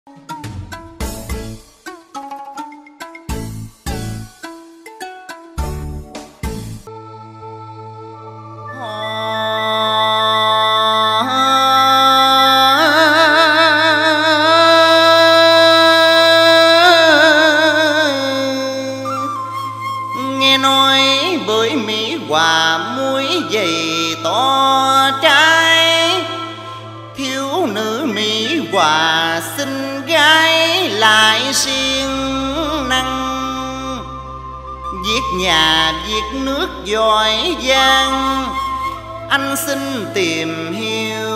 Nghe nói bưởi Mỹ Hòa muối dày to trái, thiếu nữ Mỹ Hòa xinh gái lại siêng năng, viết nhà viết nước giỏi giang, anh xin tìm hiểu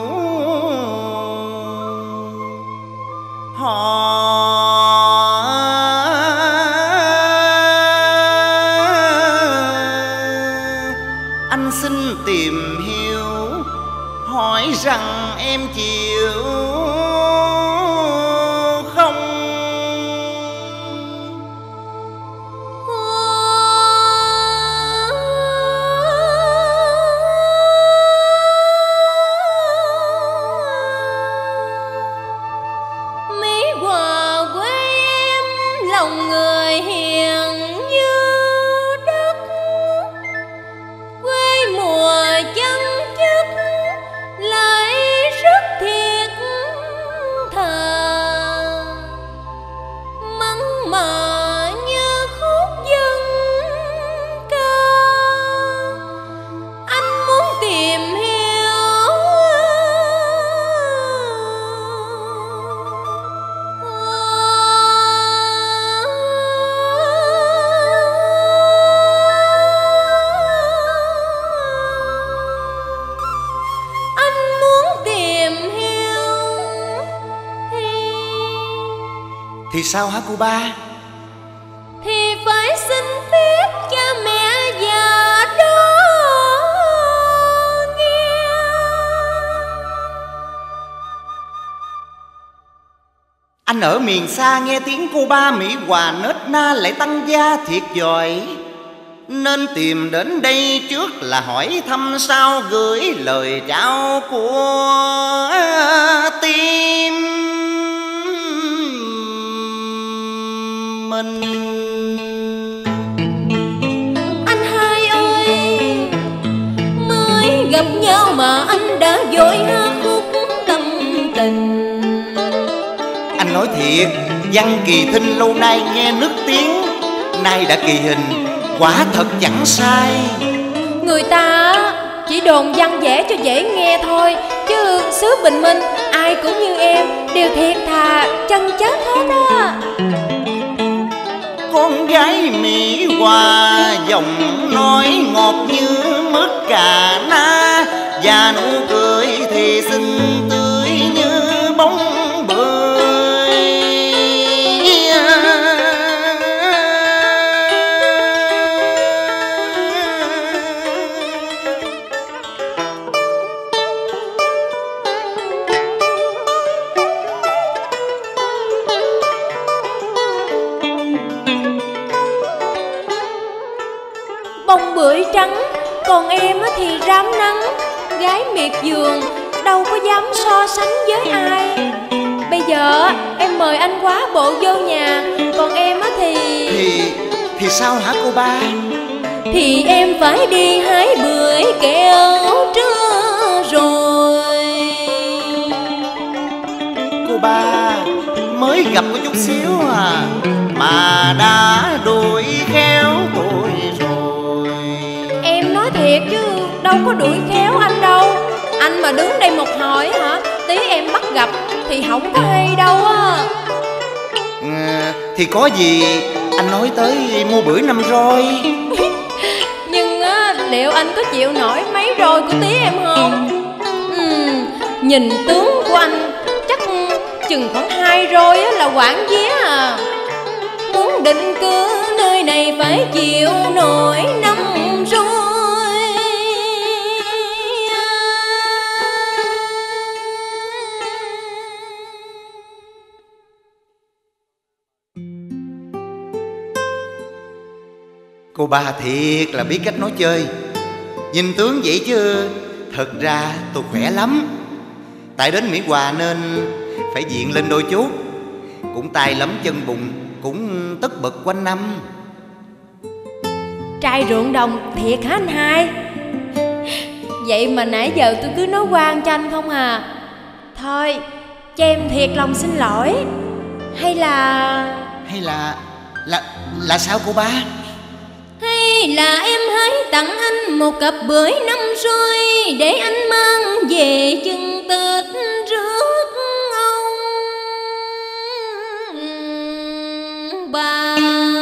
họ. Anh xin tìm hiểu hỏi rằng em chịu không? Mỹ Hòa quê em lòng người hiền như đất, quê mùa chân chất lại rất thiệt thà, mặn mà như khúc dân ca. Anh muốn tìm hiểu Thì sao hả cô ba? thì phải xin phép cha mẹ già đó nghe. Anh ở miền xa nghe tiếng cô ba Mỹ Hòa nết na lại tăng gia thiệt giỏi, nên tìm đến đây trước là hỏi thăm sao gửi lời chào của tim mình. Anh hai ơi, mới gặp nhau mà anh đã vội hát khúc tâm tình. Anh nói thiệt, văn kỳ thinh lâu nay nghe nức tiếng, nay đã kỳ hình, quả thật chẳng sai. Người ta chỉ đồn văn vẽ cho dễ nghe thôi, chứ xứ Bình Minh ai cũng như em đều thiệt thà chân chất hết á. Con gái Mỹ Hòa giọng nói ngọt như mứt cà na, và nụ cười thì xinh tươi như bóng bưởi. Bông bưởi trắng, còn em thì rám nắng. Gái miệt vườn đâu có dám so sánh với ai. Bây giờ em mời anh quá bộ vô nhà, còn em Thì sao hả cô ba? thì em phải đi hái bưởi kẹo trưa rồi. Cô ba mới gặp có chút xíu à mà đã đuổi khéo tôi rồi. Em nói thiệt chứ đâu có đuổi khéo anh đâu. Anh mà đứng đây một hồi hả, tí em bắt gặp thì không có hay đâu á. Thì có gì anh nói tới mua bưởi năm roi. Nhưng á, liệu anh có chịu nổi mấy roi của tí em không? Nhìn tướng của anh chắc chừng khoảng 2 roi á là quảng vía à. Muốn định cư nơi này phải chịu nổi 5 roi. Cô ba thiệt là biết cách nói chơi. Nhìn tướng vậy chứ thật ra tôi khỏe lắm. Tại đến Mỹ Hòa nên phải diện lên đôi chút. Cũng tay lấm chân bùn, cũng tất bật quanh năm. Trai ruộng đồng thiệt hả anh hai? Vậy mà nãy giờ tôi cứ nói quan cho anh không à. Thôi cho em thiệt lòng xin lỗi. Hay là sao cô ba? Hay là em hãy tặng anh một cặp bưởi năm rồi, để anh mang về chừng Tết rước ông bà.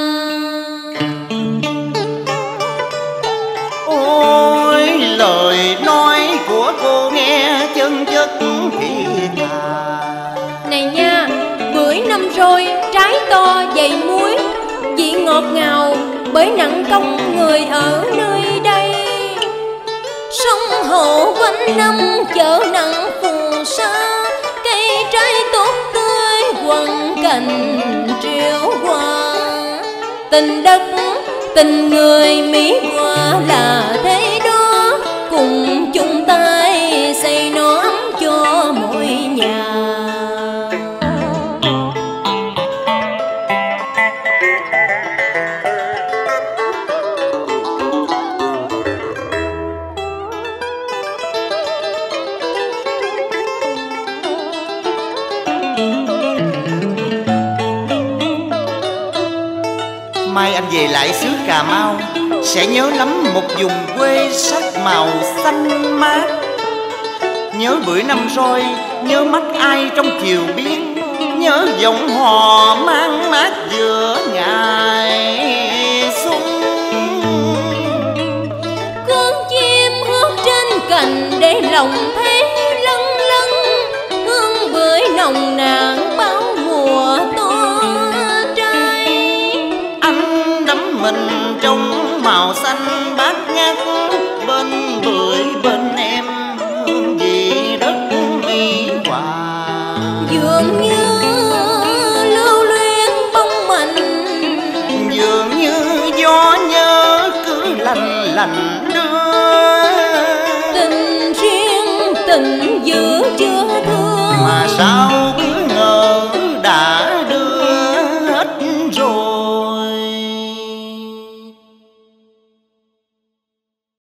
Ôi lời nói của cô nghe chân chất thiệt thà. Này nha, bưởi năm rồi, trái to dày muối, vị ngọt ngào bởi nặng công người ở nơi đây. Sông hồ quanh năm chợ nặng phù sa, cây trái tốt tươi quần cành triệu hoa. Tình đất tình người Mỹ Hòa là thế đó, cùng chung tay xây nó ấm cho mỗi nhà. Mai anh về lại xứ Cà Mau, sẽ nhớ lắm một vùng quê sắc màu xanh mát. Nhớ bưởi năm roi, nhớ mắt ai trong chiều biếc, nhớ giọng hò mang mát giữa ngày xuân. Con chim hót trên cành để lòng thấy lâng lâng, hương bưởi nồng nàn bao mùa to trai. Anh đắm mình trong màu xanh bát ngát, bên bưởi bên em hương vị rất mỹ hòa. Dường như lưu luyến bóng mạnh, dường như gió nhớ cứ lành lành đưa. tình riêng tình giữ chưa